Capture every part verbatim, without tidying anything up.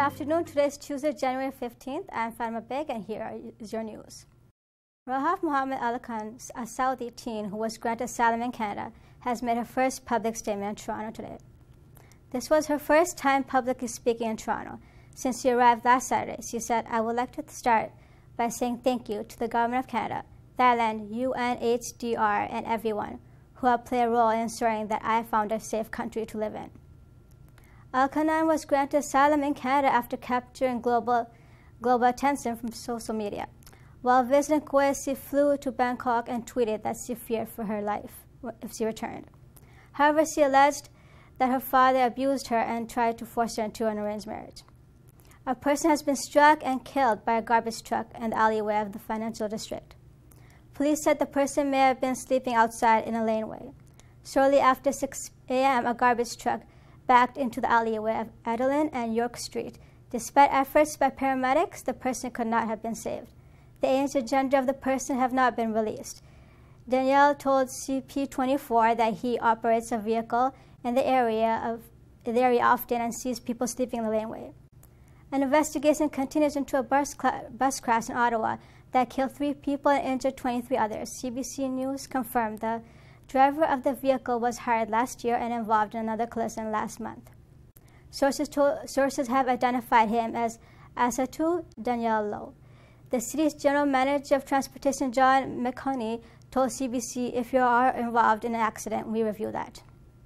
afternoon. Today is Tuesday, January fifteenth. I'm Fatima Beg, and here is your news. Rahaf Mohammed Al Khan, a Saudi teen who was granted asylum in Canada, has made her first public statement in Toronto today. This was her first time publicly speaking in Toronto since she arrived last Saturday. She said, "I would like to start by saying thank you to the Government of Canada, Thailand, U N H C R, and everyone who have played a role in ensuring that I found a safe country to live in." Al-Khanan was granted asylum in Canada after capturing global, global attention from social media. While visiting Kuwait, she flew to Bangkok and tweeted that she feared for her life if she returned. However, she alleged that her father abused her and tried to force her into an arranged marriage. A person has been struck and killed by a garbage truck in the alleyway of the financial district. Police said the person may have been sleeping outside in a laneway. Shortly after six a m, a garbage truck backed into the alleyway of Adeline and York Street. Despite efforts by paramedics, the person could not have been saved. The age and gender of the person have not been released. Danielle told C P twenty-four that he operates a vehicle in the area of the area often and sees people sleeping in the laneway. An investigation continues into a bus, bus crash in Ottawa that killed three people and injured twenty-three others. C B C News confirmed the driver of the vehicle was hired last year and involved in another collision last month. Sources, told, sources have identified him as Asatu Daniello. The city's general manager of transportation, John McHoney, told C B C, "If you are involved in an accident, we review that."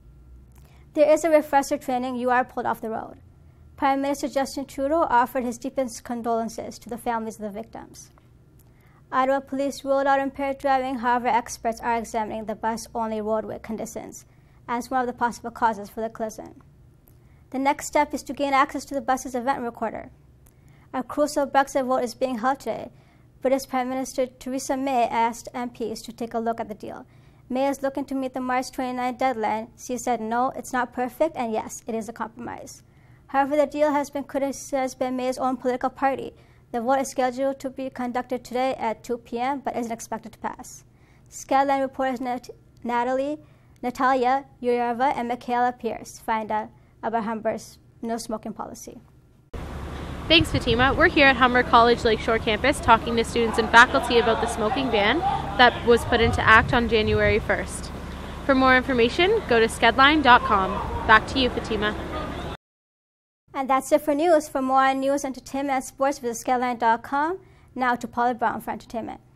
There is a refresher training. You are pulled off the road. Prime Minister Justin Trudeau offered his deepest condolences to the families of the victims. Ottawa police ruled out impaired driving. However, experts are examining the bus-only roadway conditions as one of the possible causes for the collision. The next step is to gain access to the bus's event recorder. A crucial Brexit vote is being held today. British Prime Minister Theresa May asked M Ps to take a look at the deal. May is looking to meet the March twenty-ninth deadline. She said, "No, it's not perfect, and yes, it is a compromise." However, the deal has been criticized by May's own political party. The vote is scheduled to be conducted today at two p m, but isn't expected to pass. Skyline reporters Nat Natalie, Natalia Yureva and Michaela Pierce find out about Humber's no smoking policy. Thanks, Fatima. We're here at Humber College Lakeshore campus talking to students and faculty about the smoking ban that was put into act on January first. For more information, go to skedline dot com. Back to you, Fatima. And that's it for news. For more news, entertainment, and sports, visit skedline dot com. Now to Paula Brown for entertainment.